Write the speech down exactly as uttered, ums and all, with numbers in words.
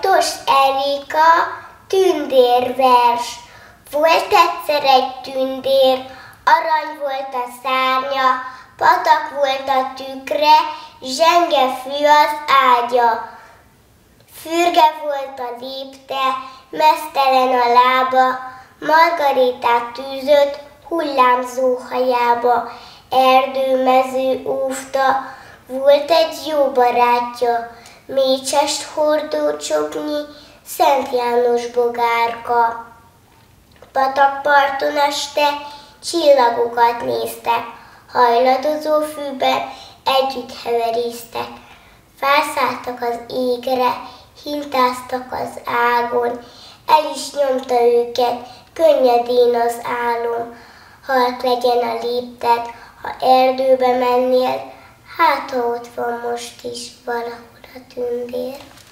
Botos Erika tündérvers. Volt egyszer egy tündér, arany volt a szárnya, patak volt a tükre, zsenge fű az ágya. Fürge volt a lépte, meztelen a lába, margaritát tűzött hullámzó hajába. Erdő-mező óvta, volt egy jó barátja, mécsest hordó csoknyi, Szent János bogárka. Patakparton este csillagokat néztek, hajladozó fűben együtt heverésztek. Felszálltak az égre, hintáztak az ágon, el is nyomta őket könnyedén az álom. Halk legyen a lépted, ha erdőbe mennél, hát ha ott van most is valahol a tündér.